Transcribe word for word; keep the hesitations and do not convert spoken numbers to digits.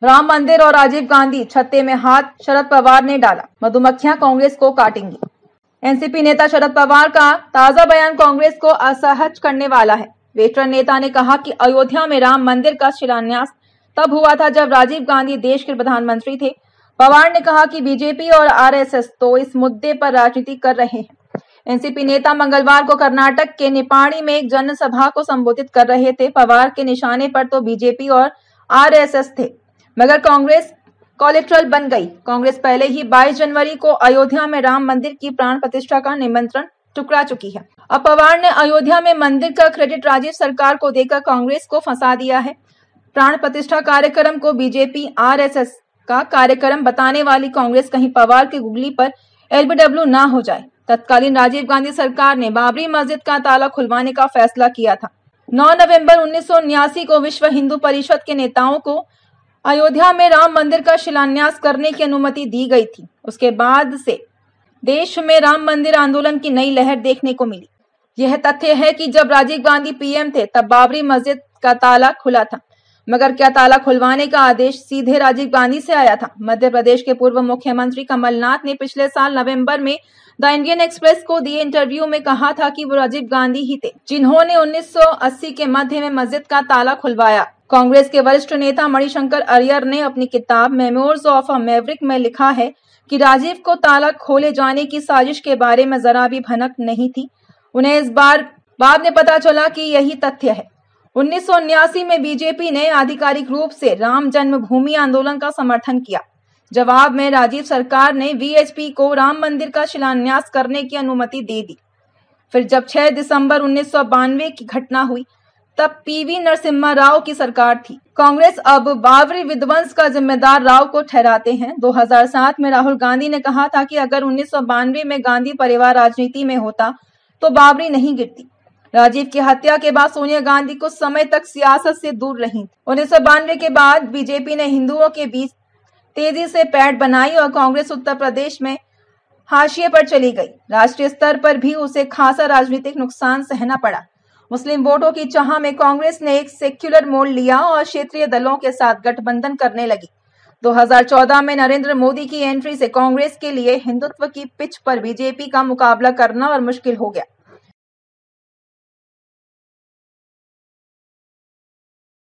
राम मंदिर और राजीव गांधी छत्ते में हाथ, शरद पवार ने डाला, मधुमक्खियां कांग्रेस को काटेंगी। एनसीपी नेता शरद पवार का ताजा बयान कांग्रेस को असहज करने वाला है। वेटरन नेता ने कहा कि अयोध्या में राम मंदिर का शिलान्यास तब हुआ था जब राजीव गांधी देश के प्रधानमंत्री थे। पवार ने कहा कि बीजेपी और आरएसएस तो इस मुद्दे पर राजनीति कर रहे हैं। एनसीपी नेता मंगलवार को कर्नाटक के निपाणी में एक जनसभा को संबोधित कर रहे थे। पवार के निशाने पर तो बीजेपी और आरएसएस थे, मगर कांग्रेस कोलेट्रल बन गई। कांग्रेस पहले ही बाईस जनवरी को अयोध्या में राम मंदिर की प्राण प्रतिष्ठा का निमंत्रण ठुकरा चुकी है। अब पवार ने अयोध्या में मंदिर का क्रेडिट राजीव सरकार को देकर कांग्रेस को फंसा दिया है। प्राण प्रतिष्ठा कार्यक्रम को बीजेपी आरएसएस का कार्यक्रम बताने वाली कांग्रेस कहीं पवार की गुगली पर एलबीडब्ल्यू ना हो जाए। तत्कालीन राजीव गांधी सरकार ने बाबरी मस्जिद का ताला खुलवाने का फैसला किया था। नौ नवंबर उन्नीस सौ उन्यासी को विश्व हिंदू परिषद के नेताओं को अयोध्या में राम मंदिर का शिलान्यास करने की अनुमति दी गई थी। उसके बाद से देश में राम मंदिर आंदोलन की नई लहर देखने को मिली। यह तथ्य है कि जब राजीव गांधी पीएम थे तब बाबरी मस्जिद का ताला खुला था, मगर क्या ताला खुलवाने का आदेश सीधे राजीव गांधी से आया था? मध्य प्रदेश के पूर्व मुख्यमंत्री कमलनाथ ने पिछले साल नवंबर में द इंडियन एक्सप्रेस को दिए इंटरव्यू में कहा था कि वो राजीव गांधी ही थे जिन्होंने उन्नीस सौ अस्सी के मध्य में मस्जिद का ताला खुलवाया। कांग्रेस के वरिष्ठ नेता मणिशंकर अय्यर ने अपनी किताब मेमोर्स ऑफ अ मैवरिक में लिखा है कि राजीव को ताला खोले जाने की साजिश के बारे में जरा भी भनक नहीं थी। उन्हें इस बार बाद में पता चला कि यही तथ्य है। उन्नीस सौ उन्यासी में बीजेपी ने आधिकारिक रूप से राम जन्मभूमि आंदोलन का समर्थन किया। जवाब में राजीव सरकार ने वीएचपी को राम मंदिर का शिलान्यास करने की अनुमति दे दी। फिर जब छह दिसंबर उन्नीस सौ बानवे की घटना हुई तब पीवी नरसिम्हा राव की सरकार थी। कांग्रेस अब बाबरी विध्वंस का जिम्मेदार राव को ठहराते हैं। दो हज़ार सात में राहुल गांधी ने कहा था कि अगर उन्नीस सौ बानवे में गांधी परिवार राजनीति में होता तो बाबरी नहीं गिरती। राजीव की हत्या के बाद सोनिया गांधी कुछ समय तक सियासत से दूर रहीं। उन्नीस सौ बानवे के बाद बीजेपी ने हिंदुओं के बीच तेजी से पैठ बनाई और कांग्रेस उत्तर प्रदेश में हाशिए पर चली गई। राष्ट्रीय स्तर पर भी उसे खासा राजनीतिक नुकसान सहना पड़ा। मुस्लिम वोटों की चाह में कांग्रेस ने एक सेक्युलर मोड़ लिया और क्षेत्रीय दलों के साथ गठबंधन करने लगी। दो हज़ार चौदह में नरेंद्र मोदी की एंट्री से कांग्रेस के लिए हिंदुत्व की पिच पर बीजेपी का मुकाबला करना और मुश्किल हो गया।